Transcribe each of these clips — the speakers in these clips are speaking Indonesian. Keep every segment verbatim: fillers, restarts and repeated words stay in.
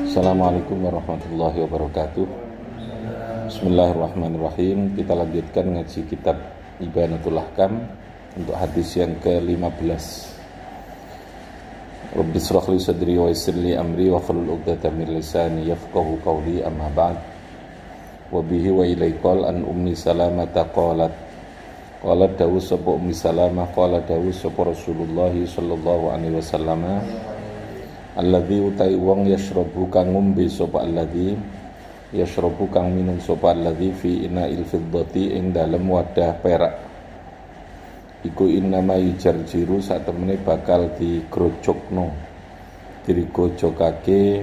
Assalamualaikum warahmatullahi wabarakatuh. Bismillahirrahmanirrahim. Kita lanjutkan ngaji kitab Ibanatul Ahkam untuk hadis yang ke lima belas. Rabbi shrah li sadri wa yassir li amri wa hlul 'uqdatam min lisani yafqahu qawli, amma ba'd. Wa bihi wa ilaikal an ummi salamata qalat qalat dawu sapa ummi salamah qala dawu sapa Rasulullah sallallahu alaihi wasallam alladzi utai wong yashrabu kang ngombe sapa alladzi yashrabu kang minum sapa alladzi fi ina'il fiddati ing dalem wadah perak iku innama yujarjiru sak temene bakal digrojokno dirigojokake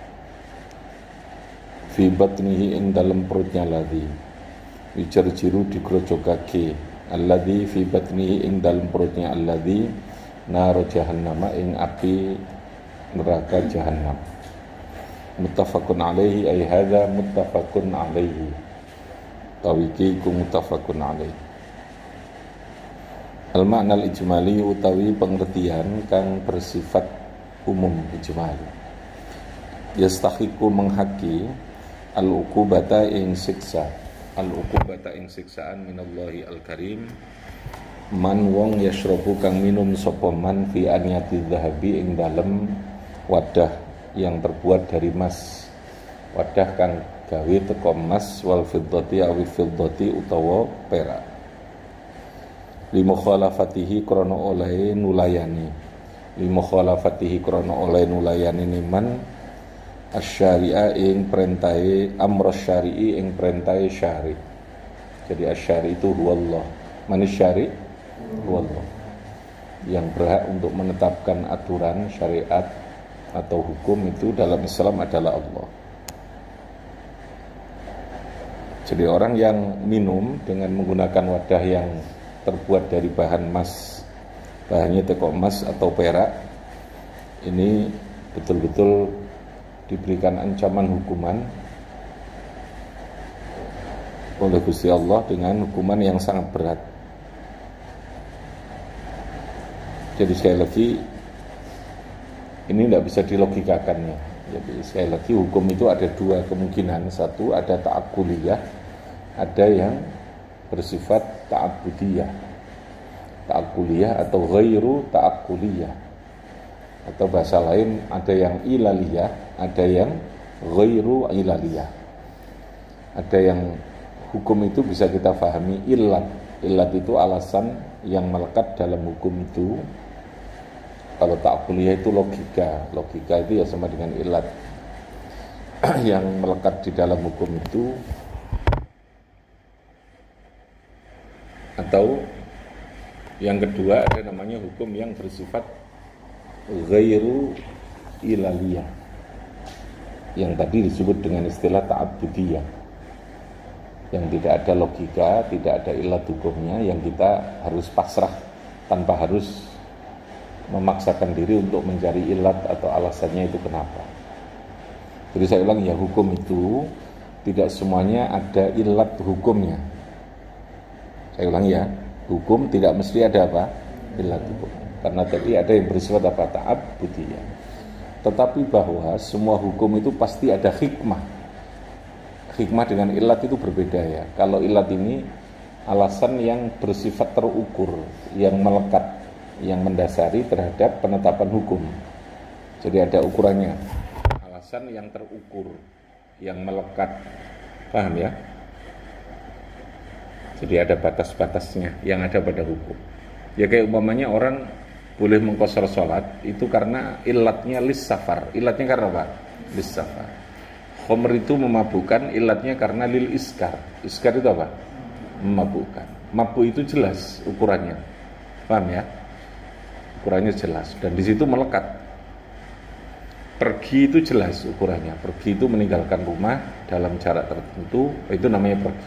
fi batnihi ing dalem perutnya alladzi yujarjiru digrojokake alladzi fi batnihi ing dalem perutnya alladzi nar jahannama ing api neraka jahannam. Muttafaqun alaihi ay hadza muttafaqun alaihi. Tawiki ku muttafaqun alaihi. Al makna al ijmali utawi pengertian kang bersifat umum ijmali. Yastahiqu menghaki al uqubata ing siksa. Al uqubata ing siksaan minallahi al karim. Man wong yashrabu kang minum sapa man fi anyati dzahabi ing dalem wadah yang terbuat dari emas, wadah kang gawe teko emas wal fiddati awi fiddati utawa perak. Lima khalafatihi krana oleh nulayani lima khalafatihi krana oleh nulayani niman asyari'a ing perintahe amr syari'i ing perintahe syari'. Jadi asyari' itu huwallah. Man syari' huwallah, yang berhak untuk menetapkan aturan syariat atau hukum itu dalam Islam adalah Allah. Jadi orang yang minum dengan menggunakan wadah yang terbuat dari bahan emas, bahannya teko emas atau perak, ini betul-betul diberikan ancaman hukuman oleh Gusti Allah dengan hukuman yang sangat berat. Jadi sekali lagi ini tidak bisa dilogikakan ya. Jadi sekali lagi hukum itu ada dua kemungkinan. Satu ada ta'akuliyah, ada yang bersifat ta'abudiyah. Ta'akuliyah atau ghairu ta'akuliyah. Atau bahasa lain ada yang ilaliyah, ada yang ghairu ilaliyah. Ada yang hukum itu bisa kita fahami illat. Illat itu alasan yang melekat dalam hukum itu. Kalau ta'akuliyah itu logika, logika itu ya sama dengan ilat yang melekat di dalam hukum itu. Atau yang kedua ada namanya hukum yang bersifat ghairu ilaliyah, yang tadi disebut dengan istilah ta'abudiyah, yang tidak ada logika, tidak ada ilat hukumnya, yang kita harus pasrah tanpa harus memaksakan diri untuk mencari ilat atau alasannya itu kenapa. Jadi saya ulang ya, hukum itu tidak semuanya ada ilat hukumnya. Saya ulang ya, hukum tidak mesti ada apa? Ilat hukum. Karena tadi ada yang bersifat apa? Ta'abudiyah. Tetapi bahwa semua hukum itu pasti ada hikmah. Hikmah dengan ilat itu berbeda ya. Kalau ilat ini alasan yang bersifat terukur, yang melekat, yang mendasari terhadap penetapan hukum. Jadi ada ukurannya, alasan yang terukur, yang melekat, paham ya? Jadi ada batas-batasnya yang ada pada hukum. Ya kayak umpamanya orang boleh mengqashar sholat itu karena ilatnya lis safar. Ilatnya karena apa? Lis safar. Khamr itu memabukkan, ilatnya karena lil iskar. Iskar itu apa? Memabukkan. Mabuk itu jelas ukurannya, paham ya? Ukurannya jelas, dan di situ melekat. Pergi itu jelas ukurannya. Pergi itu meninggalkan rumah dalam jarak tertentu, itu namanya pergi.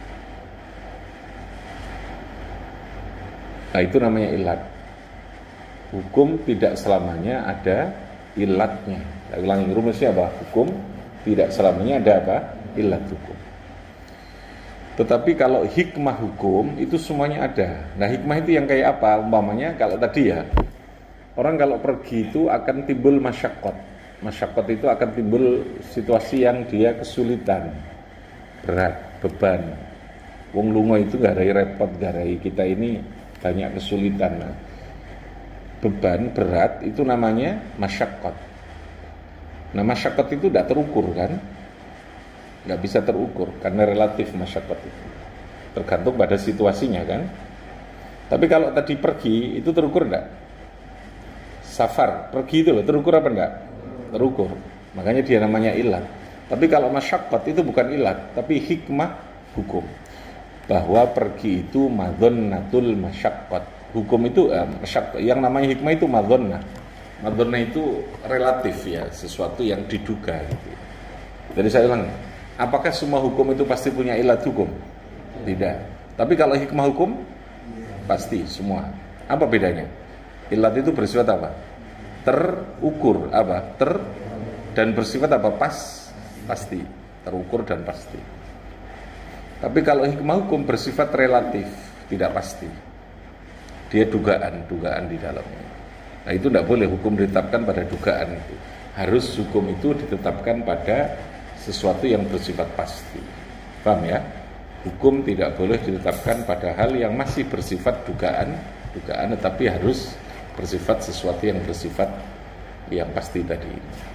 Nah itu namanya ilat. Hukum tidak selamanya ada ilatnya. Saya ulangi rumusnya apa? Hukum tidak selamanya ada apa? Ilat hukum. Tetapi kalau hikmah hukum itu semuanya ada. Nah hikmah itu yang kayak apa? Umpamanya kalau tadi ya, orang kalau pergi itu akan timbul masyaqqat. Masyaqqat itu akan timbul situasi yang dia kesulitan, berat, beban. Wong lunga itu garai repot, garai kita ini banyak kesulitan. Nah, beban, berat itu namanya masyaqqat. Nah, masyaqqat itu tidak terukur kan? Nggak bisa terukur karena relatif masyaqqat itu. Tergantung pada situasinya kan. Tapi kalau tadi pergi itu terukur enggak? Safar, pergi itu loh, terukur apa enggak? Terukur. Makanya dia namanya ilat. Tapi kalau masyaqqat itu bukan ilat, tapi hikmah hukum. Bahwa pergi itu madhonnatul masyaqqat. Hukum itu eh, masyaqqat, yang namanya hikmah itu madhonnah. Madhonnah itu relatif ya, sesuatu yang diduga gitu. Jadi saya ulang, apakah semua hukum itu pasti punya ilat hukum? Tidak. Tapi kalau hikmah hukum pasti semua. Apa bedanya? Ilat itu bersifat apa? Terukur, apa? Ter dan bersifat apa? Pas, pasti. Terukur dan pasti. Tapi kalau hikmah hukum bersifat relatif, tidak pasti. Dia dugaan, dugaan di dalamnya. Nah, itu tidak boleh hukum ditetapkan pada dugaan itu. Harus hukum itu ditetapkan pada sesuatu yang bersifat pasti. Paham ya? Hukum tidak boleh ditetapkan pada hal yang masih bersifat dugaan, dugaan tetapi harus bersifat sesuatu yang bersifat yang pasti tadi.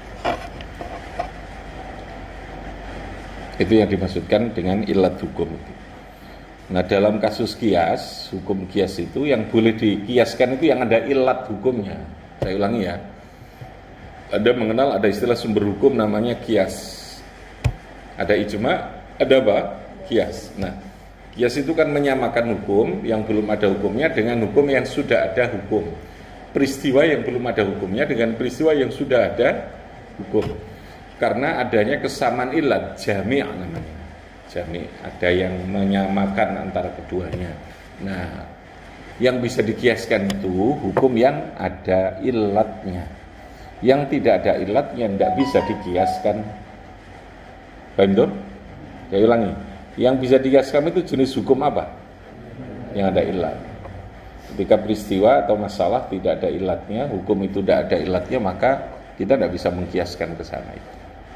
Itu yang dimaksudkan dengan ilat hukum. Nah, dalam kasus kias, hukum kias itu yang boleh dikiaskan itu yang ada ilat hukumnya. Saya ulangi ya. Anda mengenal ada istilah sumber hukum namanya kias. Ada ijma, ada apa? Kias. Nah, kias itu kan menyamakan hukum yang belum ada hukumnya dengan hukum yang sudah ada hukum. Peristiwa yang belum ada hukumnya dengan peristiwa yang sudah ada hukum. Karena adanya kesamaan ilat, jami' namanya. Jami', ada yang menyamakan antara keduanya. Nah, yang bisa dikiaskan itu hukum yang ada ilatnya. Yang tidak ada ilatnya tidak bisa dikiaskan. Paham toh? Saya ulangi. Yang bisa dikiaskan itu jenis hukum apa? Yang ada ilat. Ketika peristiwa atau masalah tidak ada ilatnya, hukum itu tidak ada ilatnya, maka kita tidak bisa mengkiaskan ke sana itu.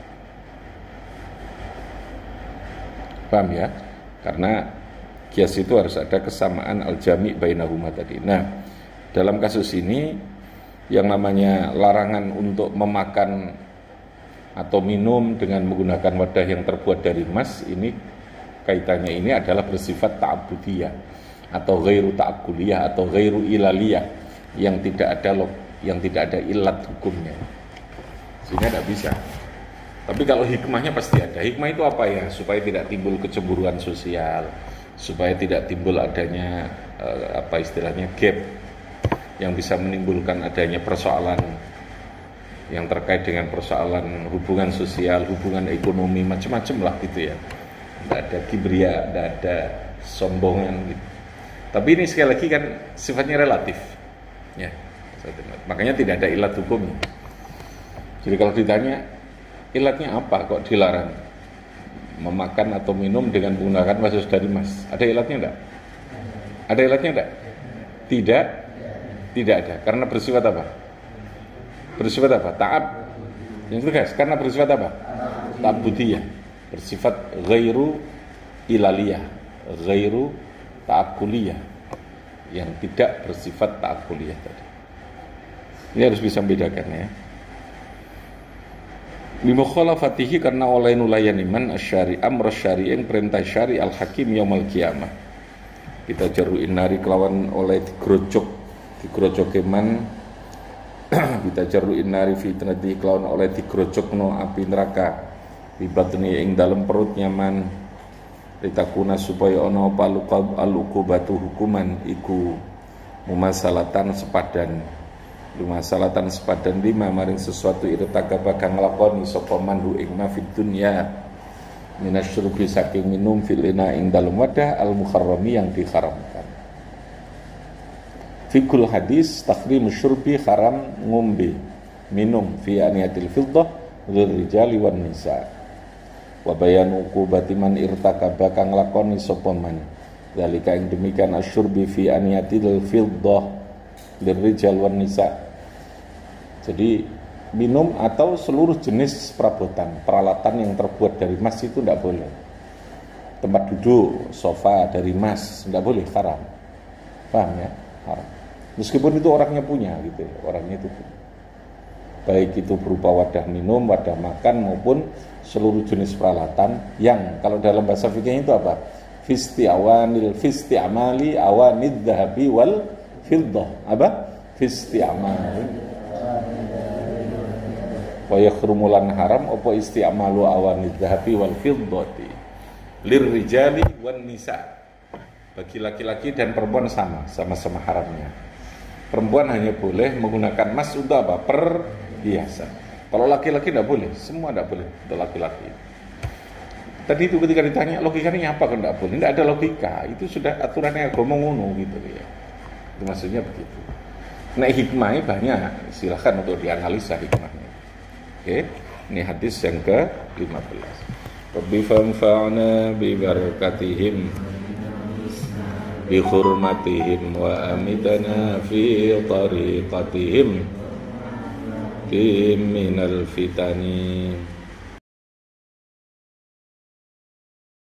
Paham ya? Karena kias itu harus ada kesamaan al-jami' bainahuma tadi. Nah, dalam kasus ini yang namanya larangan untuk memakan atau minum dengan menggunakan wadah yang terbuat dari emas, ini kaitannya ini adalah bersifat ta'abudiyah atau ghairu ta'akuliyah atau ghairu ilaliyah yang tidak ada yang tidak ada ilat hukumnya. Sehingga tidak bisa. Tapi kalau hikmahnya pasti ada. Hikmah itu apa ya? Supaya tidak timbul kecemburuan sosial, supaya tidak timbul adanya eh, apa istilahnya gap yang bisa menimbulkan adanya persoalan yang terkait dengan persoalan hubungan sosial, hubungan ekonomi, macam-macam lah gitu ya. Tidak ada kibria, tidak ada sombongan gitu. Tapi ini sekali lagi kan sifatnya relatif ya. Makanya tidak ada ilat hukumnya. Jadi kalau ditanya ilatnya apa kok dilarang memakan atau minum dengan menggunakan wadah dari emas? Ada ilatnya enggak? Ada ilatnya enggak? Tidak. Tidak ada. Karena bersifat apa? Bersifat apa? Ta'ab. Yang tegas. Karena bersifat apa? Ta'budiyah. Bersifat ghairu ilaliyah, ghairu ta'akuliyah, yang tidak bersifat ta'akuliyah tadi. Ini harus bisa membedakan ya. Bimukhalafatihi, karena oleh nulayan iman asyari amr syari yang perintah syari al hakim yaumul qiyamah. Kita jaruin nari kelawan oleh digrojok digrojok iman kita jaruin nari fitnati kelawan oleh digrojok no api neraka bibatni ing dalam perut nyaman litakuna supaya ono paluqab alukubatu hukuman iku mumasalatan sepadan mumasalatan sepadan lima maring sesuatu irtaga bakang nglakoni sapa manhu ing mafid dunya minasyurbi saking minum filina ing dalam wadah al muharrami yang diharamkan. Fikul hadis tahrim syurbi haram ngombe minum fi aniyatil fiddah lil rijali wan nisa. Wa bayanu uqubati man irtakaba kang lakoni sapa man zalika ing demikian asyurbi fi aniyatil fiddah lil rijal wan nisa. Jadi minum atau seluruh jenis perabotan, peralatan yang terbuat dari emas itu tidak boleh. Tempat duduk, sofa dari emas, tidak boleh, haram. Paham ya? Haram. Meskipun itu orangnya punya gitu ya, orangnya itu punya. Baik itu berupa wadah minum, wadah makan maupun seluruh jenis peralatan yang kalau dalam bahasa fikihnya itu apa? Fisti awanil fisti amali awanid dhahabi wal fiddah. Apa? Fisti amali wa yakhrumulan haram apa isti'malu awanid dhahabi wal fiddati lirrijali wan nisa. Bagi laki-laki dan perempuan sama, sama-sama haramnya. Perempuan hanya boleh menggunakan emas untuk apa? Perhiasan. Kalau laki-laki tidak boleh, semua tidak boleh untuk laki-laki. Tadi itu ketika ditanya logikanya apa kalau tidak boleh? Tidak ada logika, itu sudah aturannya agama ngono gitu ya. Itu maksudnya begitu. Nah hikmahnya banyak, silahkan untuk dianalisa hikmahnya. Oke, ini hadis yang ke lima belas. Rabbi fanfa'na bi barakatihim bi hurmatihim wa amitana fi tariqatihim fi minal fitani.